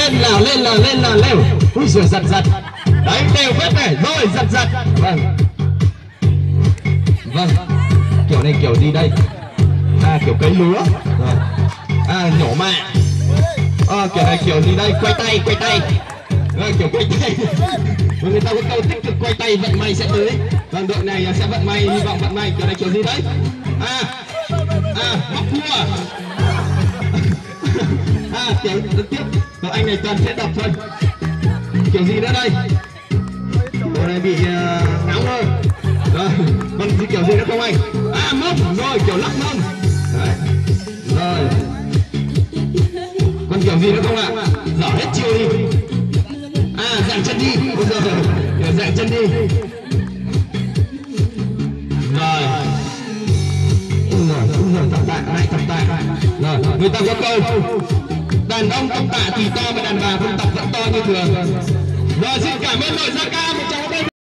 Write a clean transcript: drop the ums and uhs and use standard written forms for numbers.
lên nào lêu. Ui giời, giật đấy, đều vết này rồi, giật vâng kiểu này kiểu gì đây? Kiểu cấy lúa rồi. Nhổ mạ. Kiểu này kiểu gì đây? Quay tay kiểu quay tay. Người ta có câu tích cực quay tay, vận may sẽ tới. Vâng, đội này sẽ vận may, hy vọng vận may. Kiểu này kiểu gì đấy? Móc cua. Kiểu tiếp. Rồi anh này toàn sẽ đập thôi. Kiểu gì nữa đây? Đội này bị ngáo thôi. Rồi, còn kiểu gì nữa không anh? Mông, rồi kiểu lắc mông. Đấy. Rồi. Còn kiểu gì nữa không ạ? Dở hết chiều đi. Dạng chân đi. Dạng chân đi. Rồi. Tập tạ. Rồi, người ta có câu đàn ông tập tạ thì to mà đàn bà không tập vẫn to như thường. Rồi, xin cảm ơn đội Gia Ca.